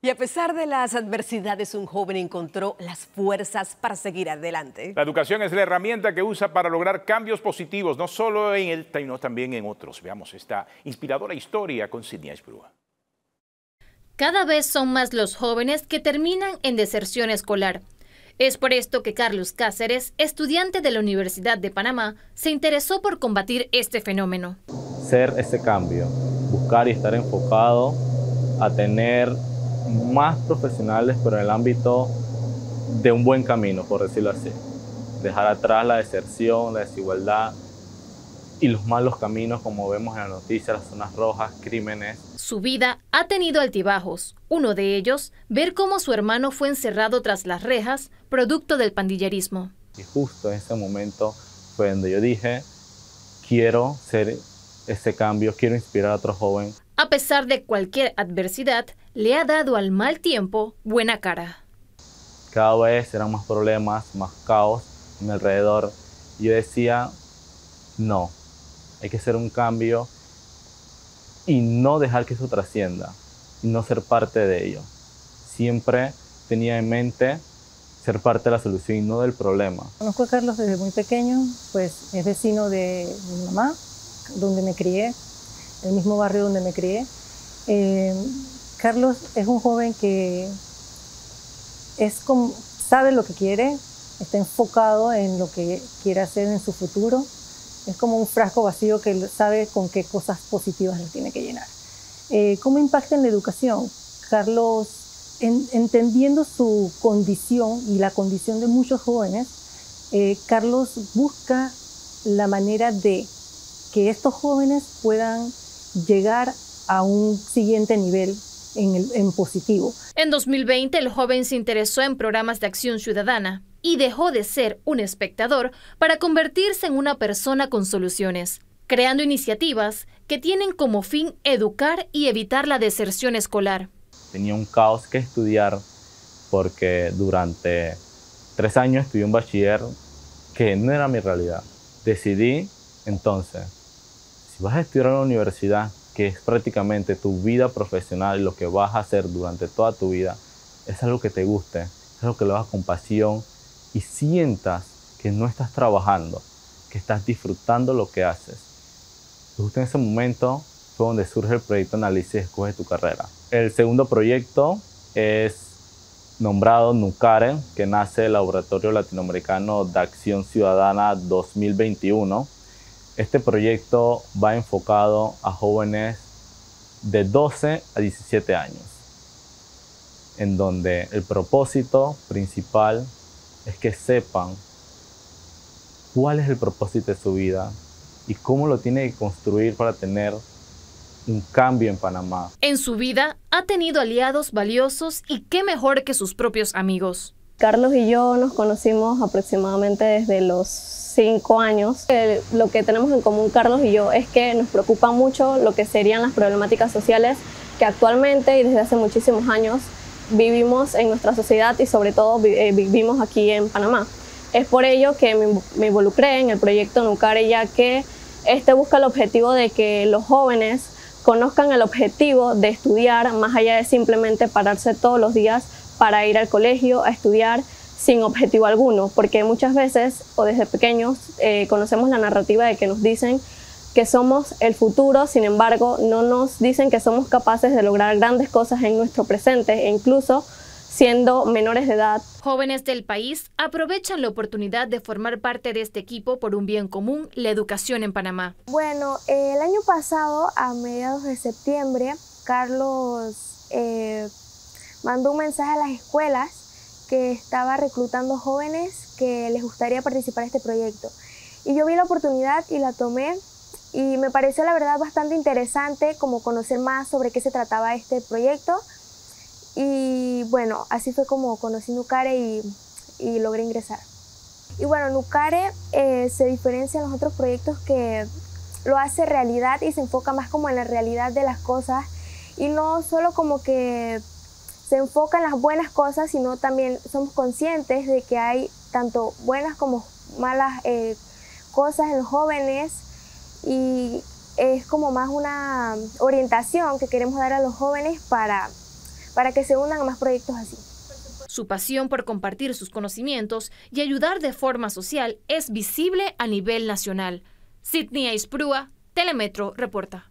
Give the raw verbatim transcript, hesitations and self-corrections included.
Y a pesar de las adversidades, un joven encontró las fuerzas para seguir adelante. La educación es la herramienta que usa para lograr cambios positivos, no solo en él, sino también en otros. Veamos esta inspiradora historia con Sidney Esbrúa. Cada vez son más los jóvenes que terminan en deserción escolar. Es por esto que Carlos Cáceres, estudiante de la Universidad de Panamá, se interesó por combatir este fenómeno. Ser ese cambio, buscar y estar enfocado a tener más profesionales, pero en el ámbito de un buen camino, por decirlo así. Dejar atrás la deserción, la desigualdad y los malos caminos, como vemos en las noticias, las zonas rojas, crímenes. Su vida ha tenido altibajos. Uno de ellos, ver cómo su hermano fue encerrado tras las rejas, producto del pandillerismo. Y justo en ese momento fue donde yo dije, quiero ser ese cambio, quiero inspirar a otro joven. A pesar de cualquier adversidad, le ha dado al mal tiempo buena cara. Cada vez eran más problemas, más caos a mi alrededor. Y yo decía, no, hay que hacer un cambio y no dejar que eso trascienda, y no ser parte de ello. Siempre tenía en mente ser parte de la solución y no del problema. Conozco a Carlos desde muy pequeño, pues es vecino de mi mamá, donde me crié, el mismo barrio donde me crié. Eh, Carlos es un joven que es como, sabe lo que quiere, está enfocado en lo que quiere hacer en su futuro. Es como un frasco vacío que sabe con qué cosas positivas lo tiene que llenar. Eh, ¿Cómo impacta en la educación? Carlos, en, entendiendo su condición y la condición de muchos jóvenes, eh, Carlos busca la manera de que estos jóvenes puedan llegar a un siguiente nivel en, el, en positivo. En dos mil veinte, el joven se interesó en programas de acción ciudadana y dejó de ser un espectador para convertirse en una persona con soluciones, creando iniciativas que tienen como fin educar y evitar la deserción escolar. Tenía un caos que estudiar porque durante tres años estudié un bachiller que no era mi realidad. Decidí entonces, si vas a estudiar en la universidad, que es prácticamente tu vida profesional y lo que vas a hacer durante toda tu vida, es algo que te guste, es algo que lo hagas con pasión y sientas que no estás trabajando, que estás disfrutando lo que haces. Justo en ese momento fue donde surge el proyecto Análisis Escoge tu Carrera. El segundo proyecto es nombrado NUCARE, que nace del Laboratorio Latinoamericano de Acción Ciudadana dos mil veintiuno. Este proyecto va enfocado a jóvenes de doce a diecisiete años, en donde el propósito principal es que sepan cuál es el propósito de su vida y cómo lo tiene que construir para tener un cambio en Panamá. En su vida ha tenido aliados valiosos y qué mejor que sus propios amigos. Carlos y yo nos conocimos aproximadamente desde los cinco años. Eh, lo que tenemos en común Carlos y yo es que nos preocupa mucho lo que serían las problemáticas sociales que actualmente y desde hace muchísimos años vivimos en nuestra sociedad y sobre todo vi eh, vivimos aquí en Panamá. Es por ello que me, me involucré en el proyecto NUCARE, ya que este busca el objetivo de que los jóvenes conozcan el objetivo de estudiar más allá de simplemente pararse todos los días para ir al colegio a estudiar sin objetivo alguno, porque muchas veces o desde pequeños eh, conocemos la narrativa de que nos dicen que somos el futuro, sin embargo no nos dicen que somos capaces de lograr grandes cosas en nuestro presente e incluso siendo menores de edad. Jóvenes del país aprovechan la oportunidad de formar parte de este equipo por un bien común, la educación en Panamá. Bueno, eh, el año pasado, a mediados de septiembre, Carlos eh, mandó un mensaje a las escuelas que estaba reclutando jóvenes que les gustaría participar en este proyecto. Y yo vi la oportunidad y la tomé y me pareció la verdad bastante interesante como conocer más sobre qué se trataba este proyecto. Y bueno, así fue como conocí NUCARE y, y logré ingresar. Y bueno, NUCARE eh, se diferencia de los otros proyectos que lo hace realidad y se enfoca más como en la realidad de las cosas y no solo como que se enfoca en las buenas cosas, sino también somos conscientes de que hay tanto buenas como malas eh, cosas en los jóvenes y es como más una orientación que queremos dar a los jóvenes para para que se unan a más proyectos así. Su pasión por compartir sus conocimientos y ayudar de forma social es visible a nivel nacional. Sidney Aisprúa, Telemetro, reporta.